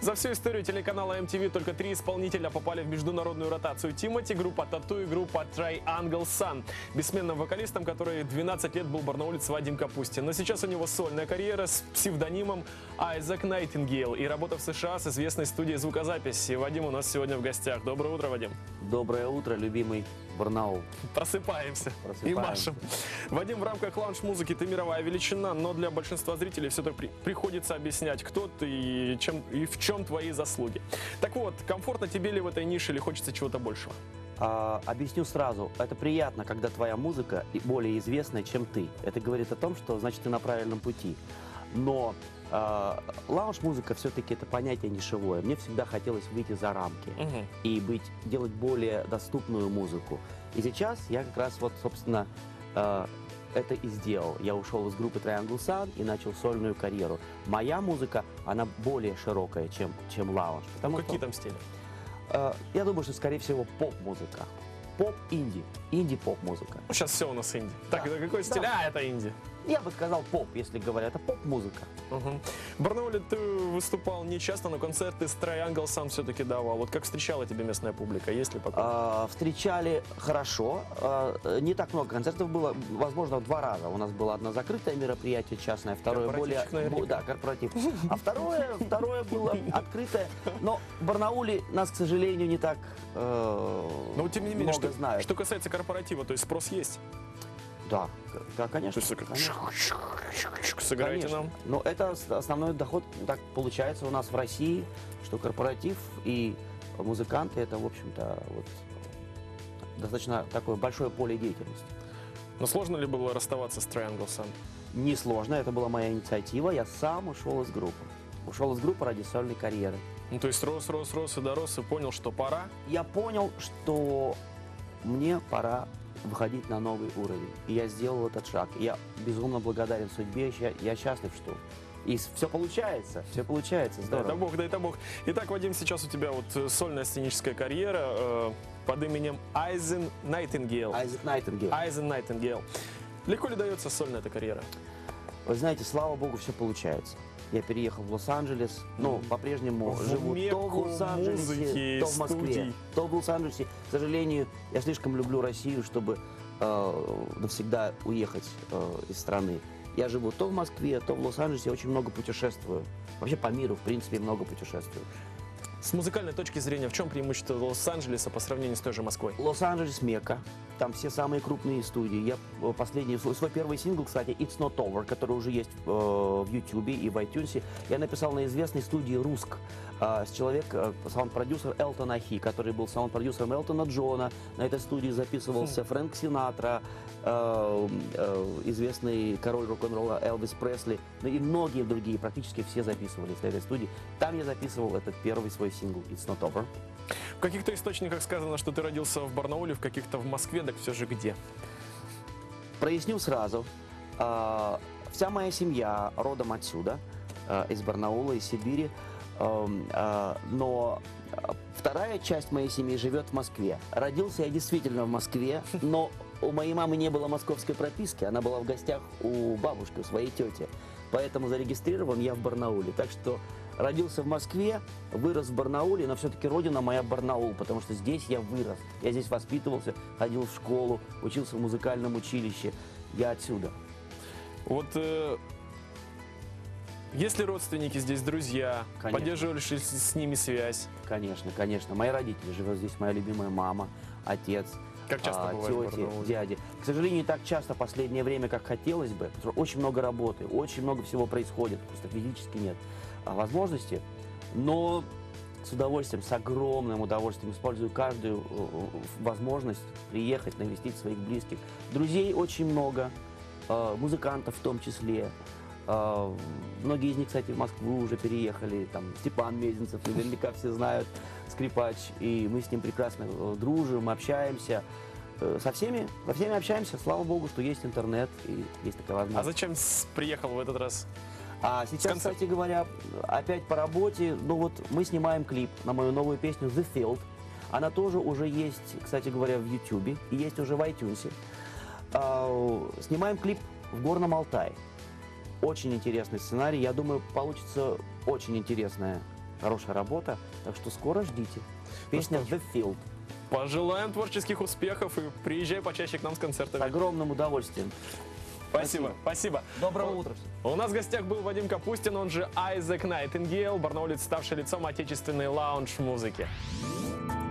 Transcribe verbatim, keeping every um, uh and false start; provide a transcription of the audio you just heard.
За всю историю телеканала эм ти ви только три исполнителя попали в международную ротацию: Тимати, группа Тату и группа Triangle Sun. Бессменным вокалистом, который двенадцать лет был барнаулец Вадим Капустин. Но сейчас у него сольная карьера с псевдонимом Айзек Найтингейл и работа в США с известной студией звукозаписи. Вадим у нас сегодня в гостях. Доброе утро, Вадим. Доброе утро, любимый Барнаул. Просыпаемся, Просыпаемся и машем. Вадим, в рамках лаунж-музыки ты мировая величина, но для большинства зрителей все-таки при приходится объяснять, кто ты и, чем, и в чем твои заслуги. Так вот, комфортно тебе ли в этой нише или хочется чего-то большего? А, объясню сразу. Это приятно, когда твоя музыка более известная, чем ты. Это говорит о том, что значит ты на правильном пути. Но а, лаунж-музыка все-таки это понятие нишевое. Мне всегда хотелось выйти за рамки Угу. и быть, делать более доступную музыку. И сейчас я как раз вот, собственно, а, это и сделал. Я ушел из группы Triangle Sun и начал сольную карьеру. Моя музыка, она более широкая, чем, чем лаунж. Ну, потому какие что, там стили? э, я думаю, что, скорее всего, поп-музыка. Поп-инди. Инди-поп-музыка. Ну, сейчас все у нас инди. Так, Да. это какой стиль? Да. А, это инди. Я бы сказал поп, если говоря. Это поп-музыка. Угу. В Барнауле ты выступал не часто, но концерты с Triangle Sun все-таки давал. Вот как встречала тебя местная публика? Есть ли пока? Э, встречали хорошо. Э, не так много концертов было. Возможно, в два раза. У нас было одно закрытое мероприятие частное, второе более... Корпоративчик, наверняка. бу- Да, корпоратив. А второе, второе было открытое. Но в Барнауле нас, к сожалению, не так э, Но тем не менее, много что, знают. что касается корпоратива, то есть спрос есть? Да, да, То конечно. есть вы как конечно. сыграете Конечно. нам? Но это ос- основной доход, так получается у нас в России, что корпоратив и музыканты, это, в общем-то, вот, достаточно такое большое поле деятельности. Но сложно ли было расставаться с Triangle Sun? Несложно, это была моя инициатива, я сам ушел из группы. Ушел из группы ради сольной карьеры. Ну, то есть рос, рос, рос и дорос, и понял, что пора. Я понял, что мне пора выходить на новый уровень. И я сделал этот шаг. И я безумно благодарен судьбе, я, я счастлив, что... И все получается, все получается, Да здорово. это бог, да это бог. Итак, Вадим, сейчас у тебя вот э, сольная сценическая карьера э, под именем Айзен Найтингейл. Айзек Найтингейл. Айзен Найтингейл. Легко ли дается сольная эта карьера? Вы знаете, слава богу, все получается. Я переехал в Лос-Анджелес, но по-прежнему В живу то Мекку в Лос-Анджелесе, музыки, то в Москве, студий. то в Лос-Анджелесе. К сожалению, я слишком люблю Россию, чтобы э, навсегда уехать э, из страны. Я живу то в Москве, то в Лос-Анджелесе, очень много путешествую. Вообще по миру, в принципе, много путешествую. С музыкальной точки зрения, в чем преимущество Лос-Анджелеса по сравнению с той же Москвой? Лос-Анджелес, Мекка. Там все самые крупные студии. Я э, последний, свой, свой первый сингл, кстати, It's Not Over, который уже есть э, в Ютубе и в iTunes, я написал на известной студии Руск. Э, с человек, э, саунд-продюсер Элтон Ахи, который был саунд-продюсером Элтона Джона. На этой студии записывался Фрэнк Синатра, э, э, известный король рок-н-ролла Элвис Пресли, ну и многие другие, практически все записывались на этой студии. Там я записывал этот первый свой сингл It's Not Over. В каких-то источниках сказано, что ты родился в Барнауле, в каких-то в Москве, так все же где? Проясню сразу. Э, Вся моя семья родом отсюда, э, из Барнаула, из Сибири. Э, э, Но э, вторая часть моей семьи живет в Москве. Родился я действительно в Москве, но у моей мамы не было московской прописки. Она была в гостях у бабушки, у своей тети. Поэтому зарегистрирован я в Барнауле. Так что родился в Москве, вырос в Барнауле, но все-таки родина моя Барнаул, потому что здесь я вырос. Я здесь воспитывался, ходил в школу, учился в музыкальном училище. Я отсюда. Вот э, есть ли родственники здесь, друзья? Конечно. Поддерживаешь ли с, с ними связь? Конечно, конечно. Мои родители живут здесь, моя любимая мама, отец, Как часто а, бывает в тети, Барнауле? дяди. К сожалению, не так часто в последнее время, как хотелось бы, потому что очень много работы, очень много всего происходит, просто физически нет а, возможности. Но с удовольствием, с огромным удовольствием использую каждую э, возможность приехать, навестить своих близких. Друзей очень много, э, музыкантов в том числе. Э, Многие из них, кстати, в Москву уже переехали. Там Степан Мезенцев, наверняка все знают, скрипач. И мы с ним прекрасно э, дружим, общаемся. Э, Со всеми, со всеми общаемся. Слава богу, что есть интернет и есть такая А возможность. зачем с- приехал в этот раз? А сейчас, концерт. кстати говоря, опять по работе, ну вот мы снимаем клип на мою новую песню The Field. Она тоже уже есть, кстати говоря, в Ютубе и есть уже в iTunes. А, снимаем клип в Горном Алтае. Очень интересный сценарий. Я думаю, получится очень интересная хорошая работа. Так что скоро ждите. Песня Ну что The Field. Пожелаем творческих успехов и приезжай почаще к нам с С концертами. огромным удовольствием. Спасибо, спасибо. Доброго утра. У нас в гостях был Вадим Капустин, он же Айзек Найтингейл, барнаулец, ставший лицом отечественной лаунж-музыки.